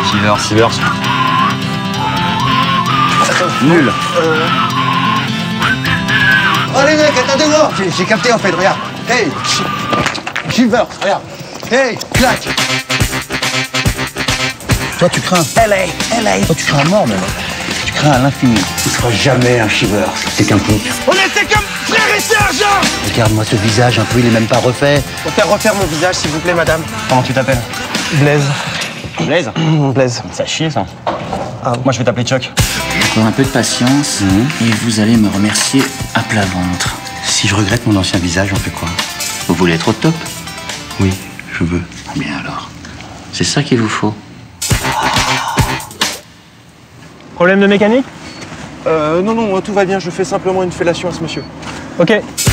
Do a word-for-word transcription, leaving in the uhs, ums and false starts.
Shivers. Shivers. Nul. Euh... Oh les mecs, attendez-moi. J'ai capté en fait, regarde. Hey, Shivers, regarde. Hey, clac. Toi tu crains L A, L A. Toi tu crains à mort même. Tu crains à l'infini. Tu ne seras jamais un Shivers. C'est qu'un pote. On était comme frères et sœurs, Jean. Regarde-moi ce visage un peu, il est même pas refait. Pour faire refaire mon visage, s'il vous plaît, madame. Comment tu t'appelles? Blaise. Blaise? Blaise. Ça chie, ça. Ah. Moi, je vais t'appeler Chuck. Encore un peu de patience, mmh. et vous allez me remercier à plat ventre. Si je regrette mon ancien visage, on fait quoi? Vous voulez être au top? Oui, je veux. Bien alors. C'est ça qu'il vous faut. Problème de mécanique? Euh, non, non, tout va bien, je fais simplement une fellation à ce monsieur. Ok.